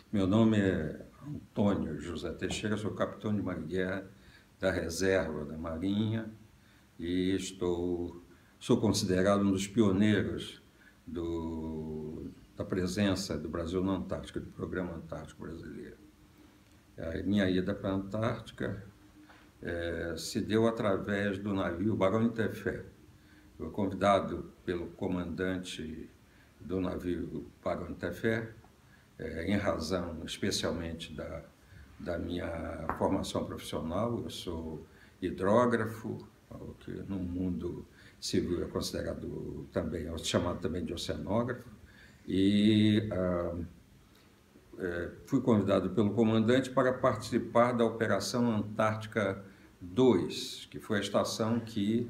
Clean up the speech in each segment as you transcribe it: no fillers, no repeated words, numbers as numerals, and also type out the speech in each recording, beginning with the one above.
Meu nome é Antônio José Teixeira, sou capitão de marinha da reserva da Marinha e sou considerado um dos pioneiros da presença do Brasil na Antártica, do Programa Antártico Brasileiro. A minha ida para a Antártica se deu através do navio Barão de Tefé. Eu fui convidado pelo comandante do navio Barão de Tefé, em razão especialmente da minha formação profissional. Eu sou hidrógrafo, o que no mundo civil é considerado também, é chamado também de oceanógrafo, e fui convidado pelo comandante para participar da Operação Antártica II, que foi a estação que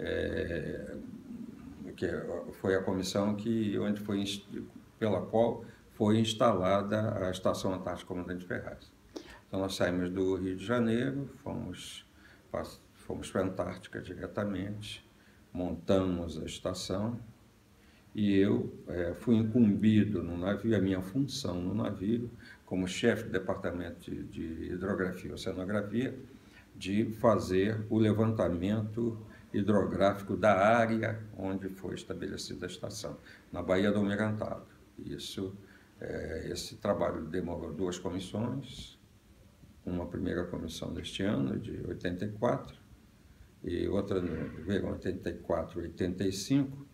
foi a comissão pela qual foi instalada a Estação Antártica Comandante Ferraz. Então, nós saímos do Rio de Janeiro, fomos para a Antártica diretamente, montamos a estação e eu fui incumbido no navio, a minha função no navio, como chefe do Departamento de Hidrografia e Oceanografia, de fazer o levantamento hidrográfico da área onde foi estabelecida a estação, na Baía do Almirantado. Esse trabalho demorou 2 comissões, uma primeira comissão deste ano, de 84, e outra no verão 84 e 85,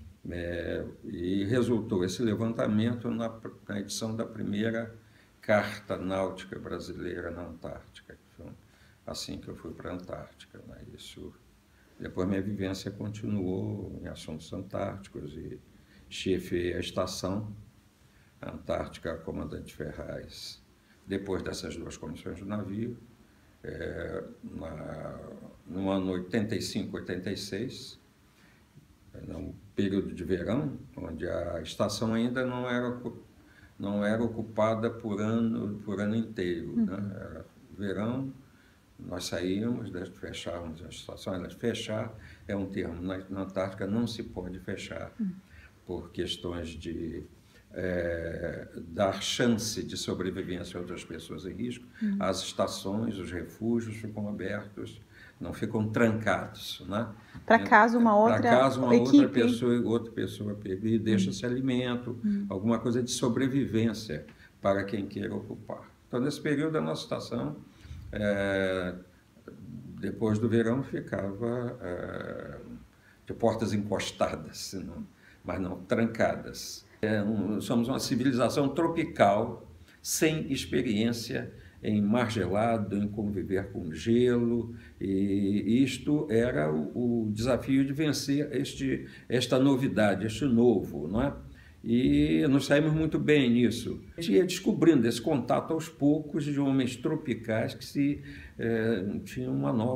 e resultou esse levantamento na edição da primeira Carta Náutica Brasileira na Antártica. Foi assim que eu fui para a Antártica, né? Depois minha vivência continuou em assuntos antárticos e chefiei a estação Antártica Comandante Ferraz. Depois dessas 2 comissões do navio, no ano 85, 86, no período de verão, onde a estação ainda não era ocupada por ano inteiro, né? Era verão, nós saímos, fechávamos a estação. Fechar é um termo, na Antártica não se pode fechar, por questões de dar chance de sobrevivência a outras pessoas em risco. As estações, os refúgios ficam abertos, não ficam trancados, né? Para caso uma outra outra pessoa pegue e deixa-se alimento, alguma coisa de sobrevivência para quem queira ocupar. Então, nesse período, a nossa estação, depois do verão, ficava de portas encostadas, mas não trancadas. Somos uma civilização tropical, sem experiência em mar gelado, em conviver com gelo, e isto era o desafio de vencer esta novidade, este novo, não é? E nos saímos muito bem nisso. A gente ia descobrindo esse contato aos poucos de homens tropicais que tinham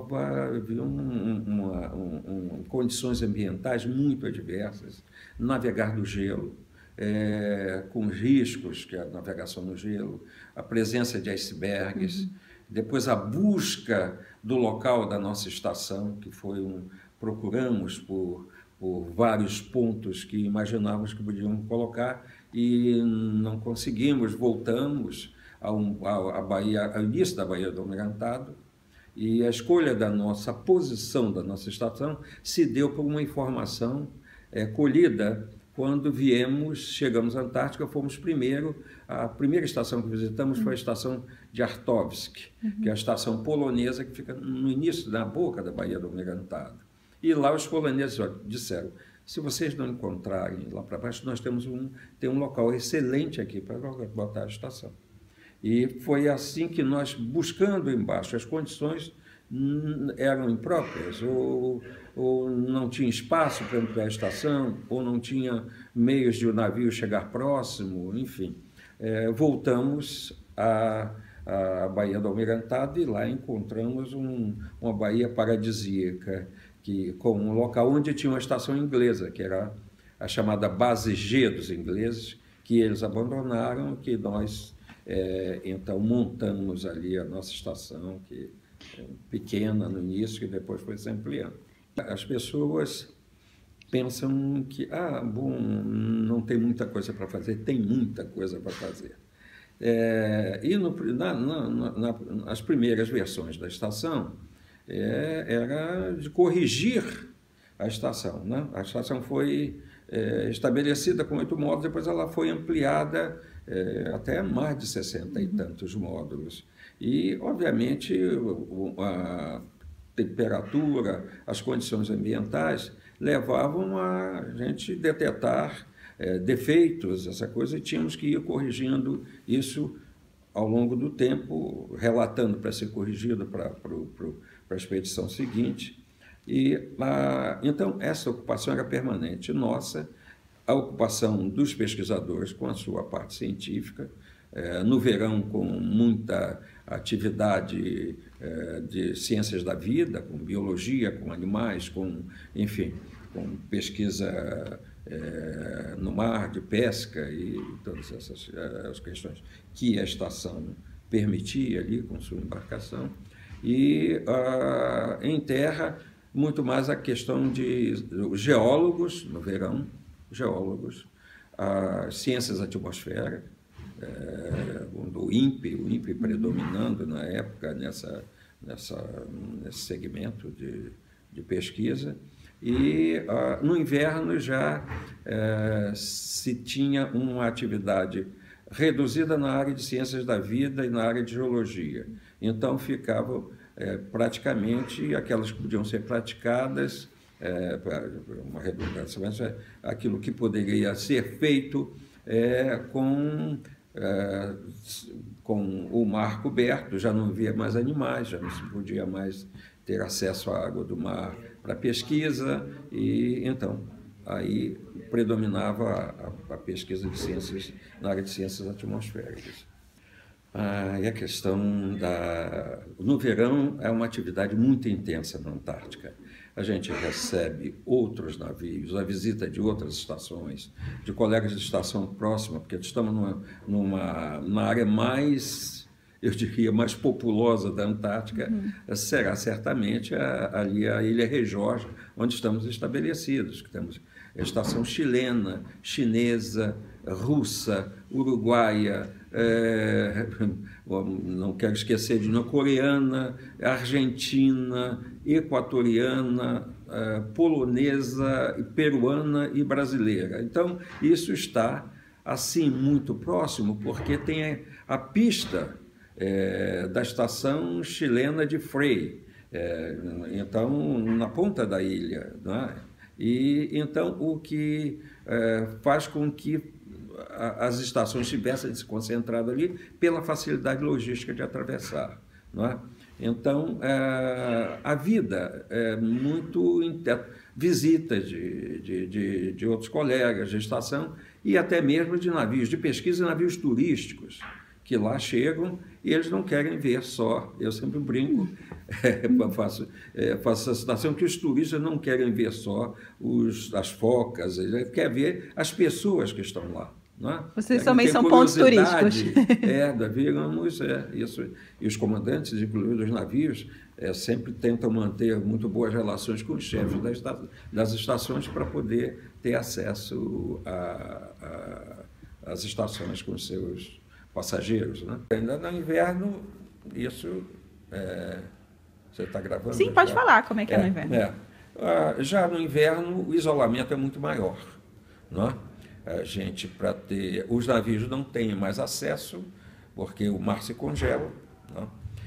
condições ambientais muito adversas, navegar no gelo, com os riscos que é a navegação no gelo, a presença de icebergs, depois a busca do local da nossa estação, que procuramos por vários pontos que imaginávamos que podíamos colocar e não conseguimos. Voltamos ao início da Baía do Almirantado, e a escolha a posição da nossa estação se deu por uma informação colhida quando chegamos à Antártica. Fomos a primeira estação que visitamos foi a estação de Arctowsk, que é a estação polonesa que fica no início, na boca da Baía do Almirantado. E lá os poloneses disseram: se vocês não encontrarem lá para baixo, nós temos um local excelente aqui para botar a estação. E foi assim que nós, buscando embaixo, as condições eram impróprias, ou não tinha espaço para ampliar a estação, ou não tinha meios de o navio chegar próximo, enfim. Voltamos à Baía do Almirantado e lá encontramos uma baía paradisíaca, com um local onde tinha uma estação inglesa, que era a chamada Base G dos ingleses, que eles abandonaram, que nós, então, montamos ali a nossa estação, que pequena no início, que depois foi se ampliando. As pessoas pensam que, não tem muita coisa para fazer. Tem muita coisa para fazer. E nas primeiras versões da estação, era de corrigir a estação, né? A estação foi estabelecida com 8 módulos, depois ela foi ampliada até mais de 60 e tantos módulos. E, obviamente, a temperatura, as condições ambientais levavam a gente detectar defeitos, essa coisa, e tínhamos que ir corrigindo isso ao longo do tempo, relatando para ser corrigido para a expedição seguinte. Então, essa ocupação era permanente nossa, a ocupação dos pesquisadores com a sua parte científica, no verão com muita atividade de ciências da vida, com biologia, com animais, enfim, com pesquisa no mar, de pesca e todas essas questões que a estação permitia ali com sua embarcação. E em terra, muito mais a questão de geólogos, no verão, geólogos, as ciências atmosféricas, o INPE predominando na época nesse segmento de pesquisa. E no inverno já se tinha uma atividade reduzida na área de ciências da vida e na área de geologia. Então ficavam praticamente aquelas que podiam ser praticadas, uma redundância, mas aquilo que poderia ser feito com o mar coberto, já não havia mais animais, já não se podia mais ter acesso à água do mar para pesquisa, e então aí predominava a pesquisa de ciências, na área de ciências atmosféricas. E a questão no verão é uma atividade muito intensa na Antártica. A gente recebe outros navios, a visita de outras estações, de colegas de estação próxima, porque estamos na área mais, eu diria, mais populosa da Antártica, será certamente ali a Ilha Rei Jorge, onde estamos estabelecidos, que temos a estação chilena, chinesa, russa, uruguaia, não quero esquecer de coreana, argentina, equatoriana, polonesa, peruana e brasileira. Então, isso está, assim, muito próximo, porque tem a pista da estação chilena de Frei, então, na ponta da ilha, não é? E, então, o que faz com que as estações tivessem se concentrado ali pela facilidade logística de atravessar, não é? Então, a vida é muito visitas de outros colegas de estação e até mesmo de navios de pesquisa e navios turísticos que lá chegam e eles não querem ver só, eu sempre brinco, faço essa citação, que os turistas não querem ver só as focas, eles querem ver as pessoas que estão lá. Né? Vocês também são pontos turísticos. Digamos, isso. E os comandantes, inclusive dos navios, sempre tentam manter muito boas relações com os chefes das estações para poder ter acesso às estações com seus passageiros. Né? Ainda no inverno, isso... você está gravando? Sim, pode falar como é que é no inverno. Já no inverno, o isolamento é muito maior. Não é? A gente, para ter... Os navios não têm mais acesso, porque o mar se congela, né?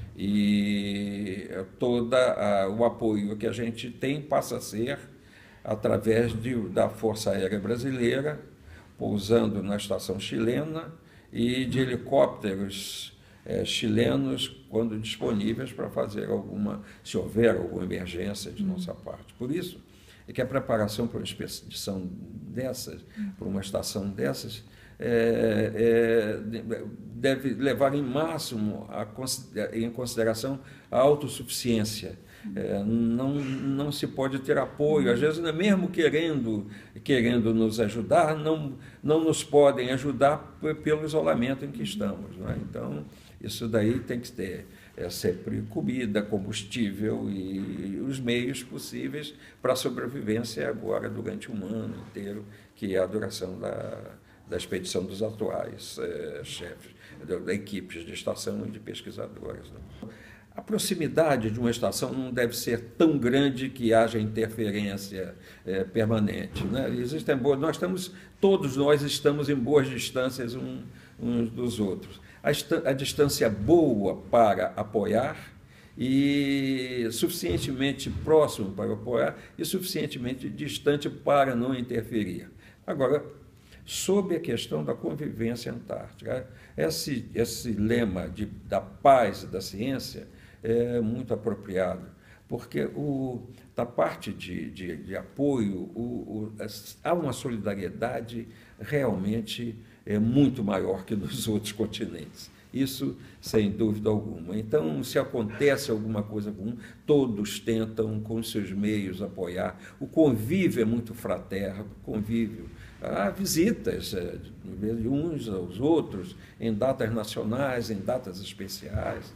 E todo o apoio que a gente tem passa a ser através da Força Aérea Brasileira, pousando na estação chilena, e de helicópteros chilenos, quando disponíveis, para fazer se houver alguma emergência de nossa parte. Por isso é que a preparação para uma expedição dessas, para uma estação dessas, deve levar em máximo em consideração a autossuficiência. Não se pode ter apoio, às vezes, mesmo querendo nos ajudar, não nos podem ajudar pelo isolamento em que estamos. Não é? Então, isso daí tem que ter sempre comida, combustível e os meios possíveis para a sobrevivência agora durante um ano inteiro, que é a duração da expedição dos atuais chefes. equipes de estação e de pesquisadores. Né? A proximidade de uma estação não deve ser tão grande que haja interferência permanente. Né? Todos nós estamos em boas distâncias uns dos outros. A distância boa para apoiar e suficientemente próximo para apoiar e suficientemente distante para não interferir. Agora, sobre a questão da convivência antártica, esse lema da paz e da ciência é muito apropriado, porque da parte de apoio há uma solidariedade realmente muito maior que nos outros continentes. Isso, sem dúvida alguma. Então, se acontece alguma coisa comum, todos tentam, com seus meios, apoiar. O convívio é muito fraterno, convívio. Há visitas de uns aos outros, em datas nacionais, em datas especiais.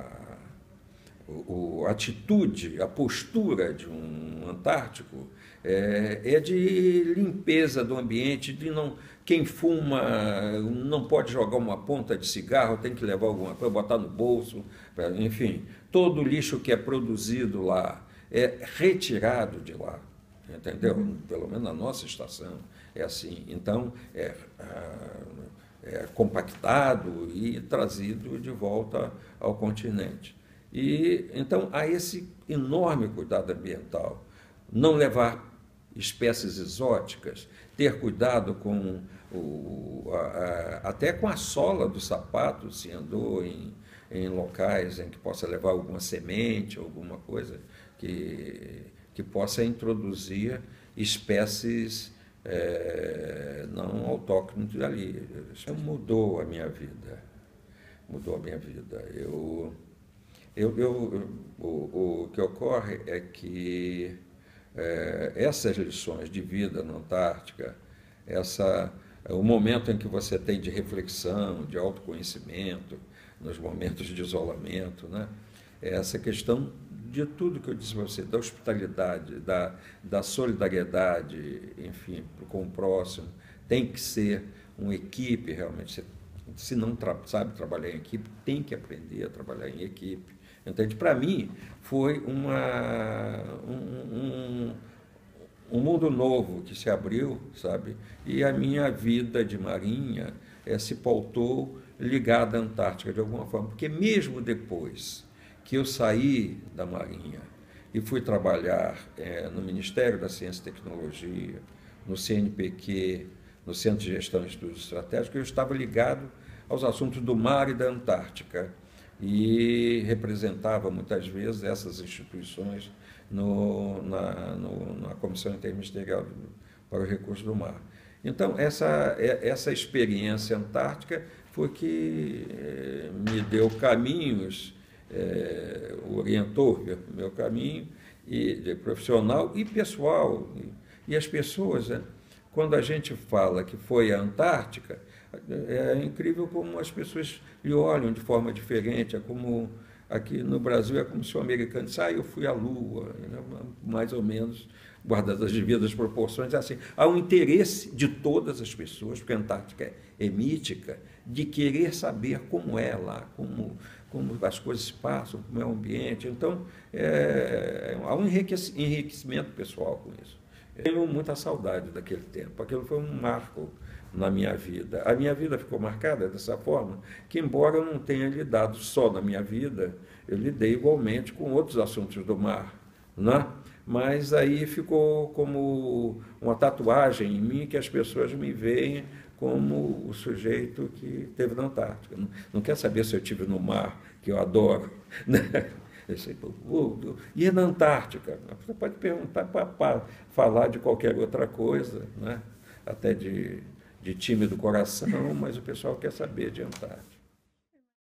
A atitude, a postura de um antártico é de limpeza do ambiente, de não... Quem fuma não pode jogar uma ponta de cigarro, tem que levar alguma coisa, botar no bolso, enfim. Todo o lixo que é produzido lá é retirado de lá, entendeu? Pelo menos na nossa estação é assim. Então, é compactado e trazido de volta ao continente. E, então, há esse enorme cuidado ambiental. Não levar espécies exóticas, ter cuidado com até com a sola do sapato, se andou em locais em que possa levar alguma semente, alguma coisa que possa introduzir espécies não autóctones ali. Isso mudou a minha vida. Mudou a minha vida. O que ocorre é que essas lições de vida na Antártica, o momento em que você tem de reflexão, de autoconhecimento, nos momentos de isolamento, né? Essa questão de tudo que eu disse para você, da hospitalidade, da solidariedade, enfim, com o próximo, tem que ser uma equipe realmente. Se não sabe trabalhar em equipe, tem que aprender a trabalhar em equipe. Entende? Para mim, foi um mundo novo que se abriu, sabe? E a minha vida de marinha se pautou ligada à Antártica de alguma forma. Porque mesmo depois que eu saí da marinha e fui trabalhar no Ministério da Ciência e Tecnologia, no CNPq, no Centro de Gestão e Estudos Estratégicos, eu estava ligado aos assuntos do mar e da Antártica e representava muitas vezes essas instituições na Comissão Interministerial para os Recursos do Mar. Então, essa experiência antártica foi que me deu caminhos, orientou meu caminho de profissional e pessoal. E as pessoas, quando a gente fala que foi a Antártica, é incrível como as pessoas lhe olham de forma diferente. É como aqui no Brasil, é como se o americano disse, eu fui à Lua, mais ou menos, guardadas as devidas proporções. Assim, há um interesse de todas as pessoas, porque a Antártica é mítica, de querer saber como é lá, como as coisas se passam, como é o ambiente. Então, há um enriquecimento pessoal com isso. Eu tenho muita saudade daquele tempo. Aquilo foi um marco na minha vida. A minha vida ficou marcada dessa forma, que embora eu não tenha lidado só na minha vida, eu lidei igualmente com outros assuntos do mar, né? Mas aí ficou como uma tatuagem em mim, que as pessoas me veem como o sujeito que esteve na Antártica. Não quer saber se eu estive no mar, que eu adoro, né? E na Antártica? Você pode perguntar para falar de qualquer outra coisa, né? Até de time do coração, mas o pessoal quer saber de Antártica.